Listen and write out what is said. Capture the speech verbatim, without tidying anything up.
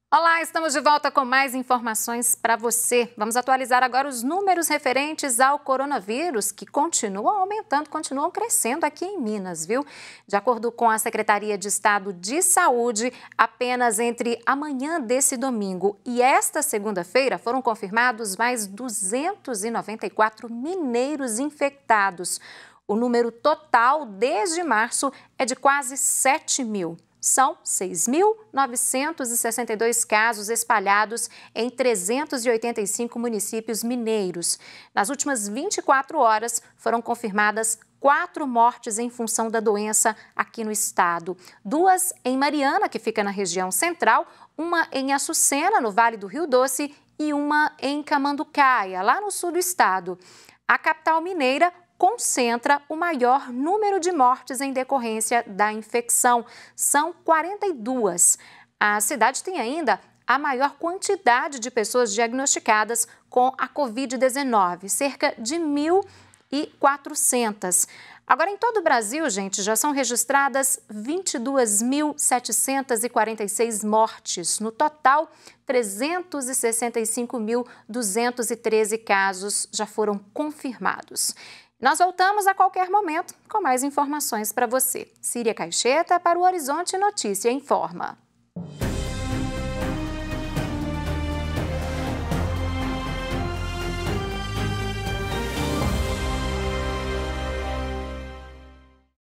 Olá, estamos de volta com mais informações para você. Vamos atualizar agora os números referentes ao coronavírus, que continuam aumentando, continuam crescendo aqui em Minas, viu? De acordo com a Secretaria de Estado de Saúde, apenas entre amanhã desse domingo e esta segunda-feira foram confirmados mais duzentos e noventa e quatro mineiros infectados. O número total desde março é de quase sete mil. São seis mil novecentos e sessenta e dois casos espalhados em trezentos e oitenta e cinco municípios mineiros. Nas últimas vinte e quatro horas, foram confirmadas quatro mortes em função da doença aqui no estado. Duas em Mariana, que fica na região central, uma em Açucena, no Vale do Rio Doce, e uma em Camanducaia, lá no sul do estado. A capital mineira concentra o maior número de mortes em decorrência da infecção. São quarenta e duas. A cidade tem ainda a maior quantidade de pessoas diagnosticadas com a covid dezenove, cerca de mil e quatrocentas. Agora, em todo o Brasil, gente, já são registradas vinte e duas mil setecentas e quarenta e seis mortes. No total, trezentos e sessenta e cinco mil duzentos e treze casos já foram confirmados. Nós voltamos a qualquer momento com mais informações para você. Síria Caixeta para o Horizonte Notícia Informa.